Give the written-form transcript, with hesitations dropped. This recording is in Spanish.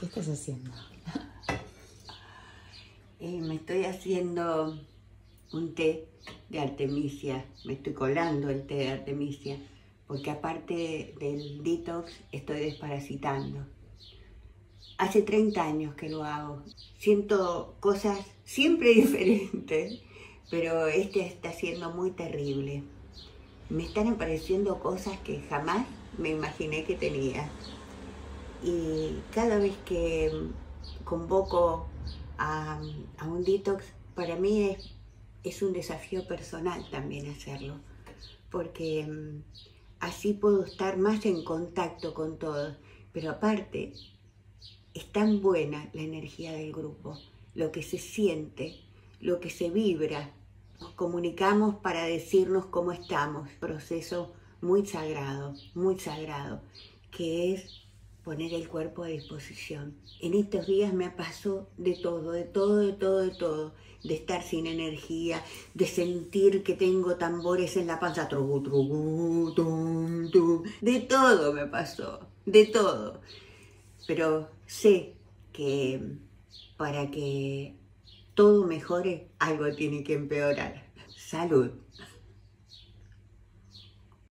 estás haciendo? Me estoy haciendo un té de artemisia, me estoy colando el té de artemisia, porque aparte del detox estoy desparasitando. Hace 30 años que lo hago, siento cosas siempre diferentes, pero este está siendo muy terrible. Me están apareciendo cosas que jamás me imaginé que tenía. Y cada vez que convoco a un detox, para mí es un desafío personal también hacerlo, porque así puedo estar más en contacto con todos. Pero aparte, es tan buena la energía del grupo, lo que se siente, lo que se vibra. Nos comunicamos para decirnos cómo estamos. Proceso muy sagrado, que es poner el cuerpo a disposición. En estos días me pasó de todo, de estar sin energía, de sentir que tengo tambores en la panza, trugu, trugu, tum, tum. De todo me pasó, de todo. Pero sé que para que todo mejore, algo tiene que empeorar. Salud.